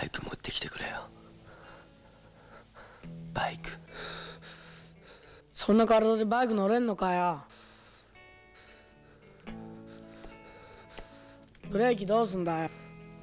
バイク持ってきてくれよ。バイク。 そんな体でバイク乗れんのかよ。ブレーキどうすんだよ。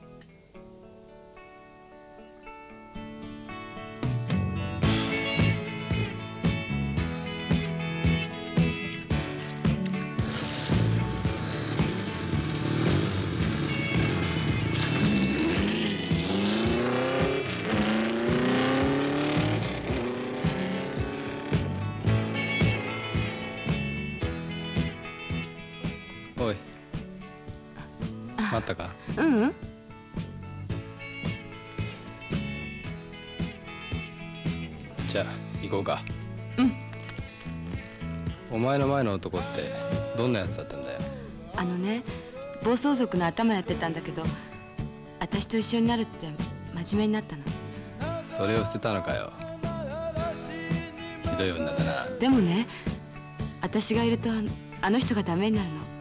おい、待ったか？ うん。 じゃあ行こうか。 うん。 お前の前の男ってどんなやつだったんだよ。 暴走族の頭やってたんだけど、私と一緒になるって真面目になったの。 それを捨てたのかよ。ひどい女だな。 でもね、私がいるとあの人がダメになるの。